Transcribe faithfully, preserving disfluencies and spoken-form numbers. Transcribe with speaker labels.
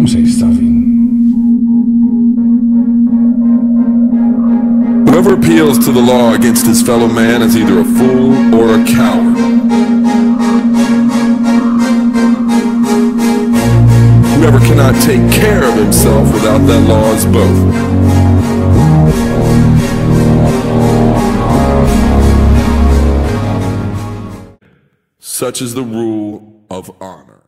Speaker 1: Como sei, Stavin?
Speaker 2: Whoever appeals to the law against his fellow man is either a fool or a coward. Whoever cannot take care of himself without that law is both. Such is the rule of honor.